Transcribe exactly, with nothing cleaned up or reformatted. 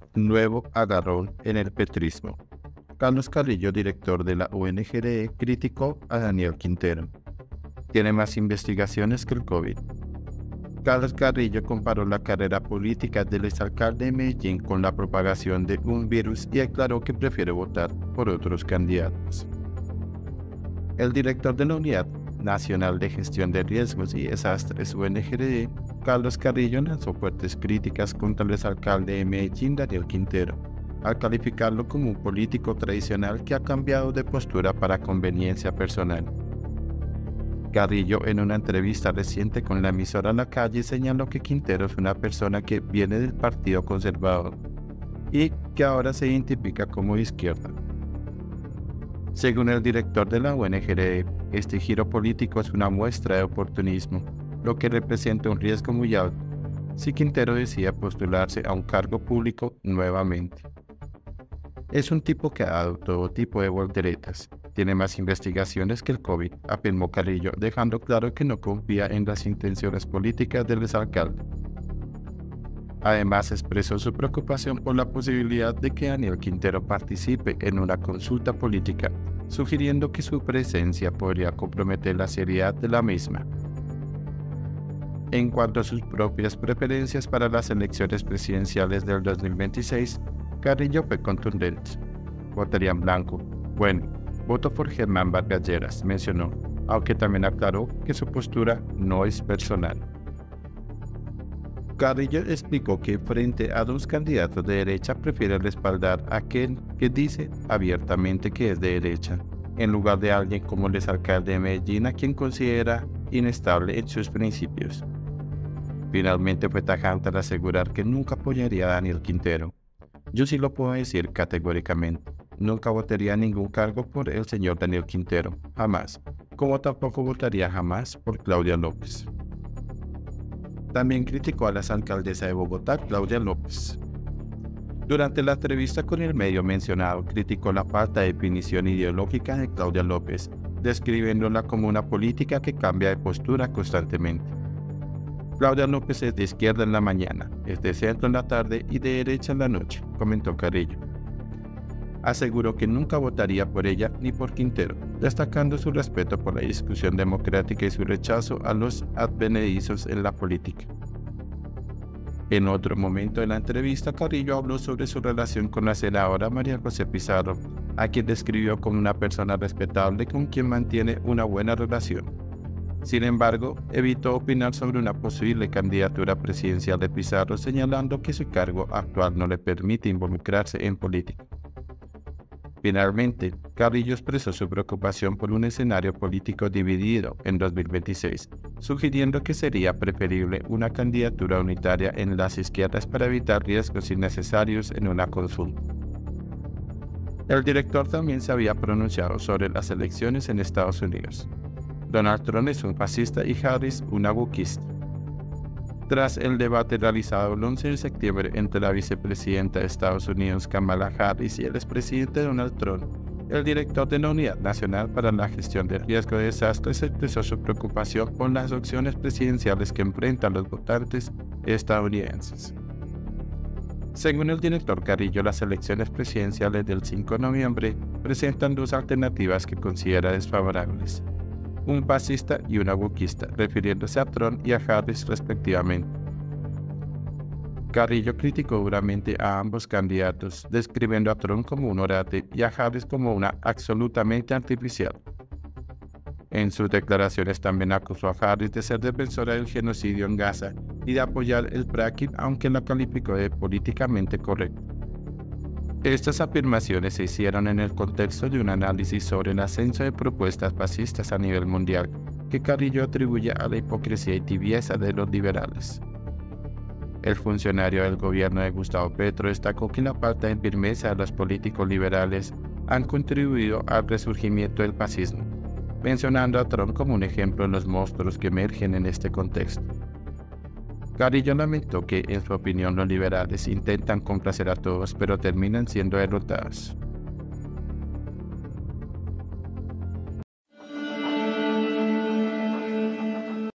nuevo agarrón en el petrismo. Carlos Carrillo, director de la O N G D E, criticó a Daniel Quintero. Tiene más investigaciones que el COVID. Carlos Carrillo comparó la carrera política del exalcalde de Medellín con la propagación de un virus y aclaró que prefiere votar por otros candidatos. El director de la Unidad Nacional de Gestión de Riesgos y Desastres U N G D E, Carlos Carrillo, lanzó fuertes críticas contra el exalcalde de Medellín, Daniel Quintero, al calificarlo como un político tradicional que ha cambiado de postura para conveniencia personal. Carrillo, en una entrevista reciente con la emisora La Calle, señaló que Quintero es una persona que viene del Partido Conservador y que ahora se identifica como de izquierda. Según el director de la O N G D E, este giro político es una muestra de oportunismo, lo que representa un riesgo muy alto si Quintero decide postularse a un cargo público nuevamente. Es un tipo que ha dado todo tipo de volteretas. Tiene más investigaciones que el COVID, afirmó Carrillo, dejando claro que no confía en las intenciones políticas del exalcalde. Además, expresó su preocupación por la posibilidad de que Daniel Quintero participe en una consulta política, sugiriendo que su presencia podría comprometer la seriedad de la misma. En cuanto a sus propias preferencias para las elecciones presidenciales del dos mil veintiséis, Carrillo fue contundente. Votaría en blanco. Bueno, voto por Germán Vargas Lleras, mencionó, aunque también aclaró que su postura no es personal. Carrillo explicó que frente a dos candidatos de derecha prefiere respaldar a aquel que dice abiertamente que es de derecha, en lugar de alguien como el exalcalde de Medellín, a quien considera inestable en sus principios. Finalmente fue tajante al asegurar que nunca apoyaría a Daniel Quintero. Yo sí lo puedo decir categóricamente, nunca votaría ningún cargo por el señor Daniel Quintero, jamás, como tampoco votaría jamás por Claudia López. También criticó a la alcaldesa de Bogotá, Claudia López. Durante la entrevista con el medio mencionado, criticó la falta de definición ideológica de Claudia López, describiéndola como una política que cambia de postura constantemente. Claudia López es de izquierda en la mañana, es de centro en la tarde y de derecha en la noche, comentó Carrillo. Aseguró que nunca votaría por ella ni por Quintero, destacando su respeto por la discusión democrática y su rechazo a los advenedizos en la política. En otro momento de la entrevista, Carrillo habló sobre su relación con la senadora María José Pizarro, a quien describió como una persona respetable con quien mantiene una buena relación. Sin embargo, evitó opinar sobre una posible candidatura presidencial de Pizarro, señalando que su cargo actual no le permite involucrarse en política. Finalmente, Carrillo expresó su preocupación por un escenario político dividido en dos mil veintiséis, sugiriendo que sería preferible una candidatura unitaria en las izquierdas para evitar riesgos innecesarios en una consulta. El director también se había pronunciado sobre las elecciones en Estados Unidos. Donald Trump es un fascista y Harris una wokista. Tras el debate realizado el once de septiembre entre la vicepresidenta de Estados Unidos, Kamala Harris, y el expresidente Donald Trump, el director de la Unidad Nacional para la Gestión de Riesgo de Desastres expresó su preocupación por las opciones presidenciales que enfrentan los votantes estadounidenses. Según el director Carrillo, las elecciones presidenciales del cinco de noviembre presentan dos alternativas que considera desfavorables: un fascista y una wokista, refiriéndose a Trump y a Harris respectivamente. Carrillo criticó duramente a ambos candidatos, describiendo a Trump como un orate y a Harris como una absolutamente artificial. En sus declaraciones también acusó a Harris de ser defensora del genocidio en Gaza y de apoyar el fracking, aunque la calificó de políticamente correcta. Estas afirmaciones se hicieron en el contexto de un análisis sobre el ascenso de propuestas fascistas a nivel mundial, que Carrillo atribuye a la hipocresía y tibieza de los liberales. El funcionario del gobierno de Gustavo Petro destacó que la falta de firmeza de los políticos liberales han contribuido al resurgimiento del fascismo, mencionando a Trump como un ejemplo de los monstruos que emergen en este contexto. Carrillo lamentó que, en su opinión, los liberales intentan complacer a todos, pero terminan siendo derrotados.